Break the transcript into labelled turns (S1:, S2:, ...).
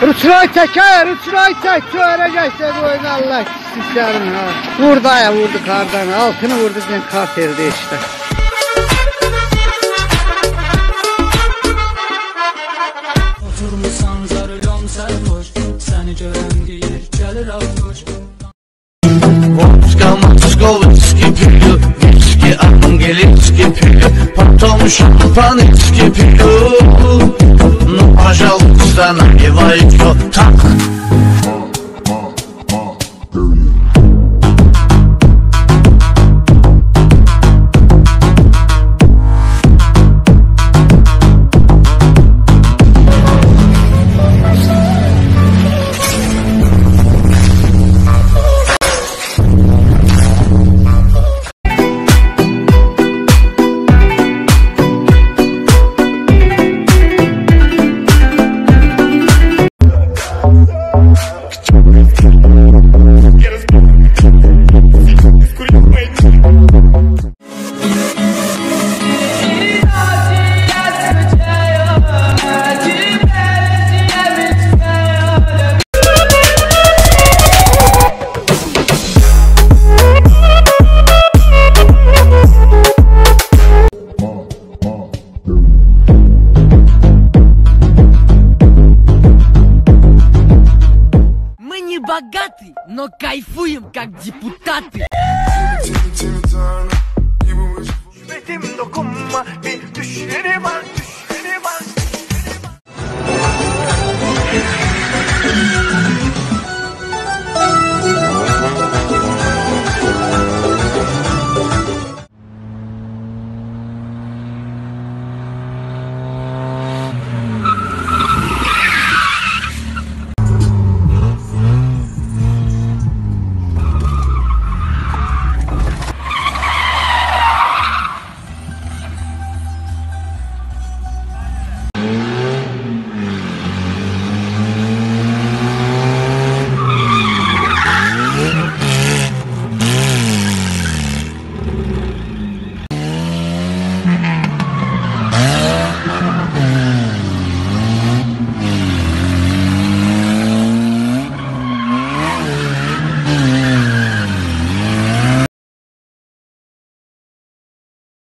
S1: Rüçray çeker, rüçray çek, görecekse bu oyunu Allah isterim ha. Vurdu ya, vurdu kardan, altını vurdu, ben kart elde işte.
S2: Oturmuşsan zarılan sarhoş, seni gören deyir, gelir alkoş.
S3: Vodka, Moskova, viski piyo, viski, angelski piyo, потом шампанский пью. Ну, пожалуйста, наливай всё так.
S4: Богаты, но кайфуем как депутаты.
S5: Dokunma bir düşleri var.